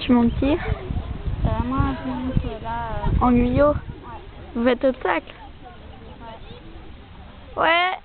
Tu montes qui? Moi, je monte là. En Guyot? Ouais. Vous faites obstacle? Ouais. Ouais.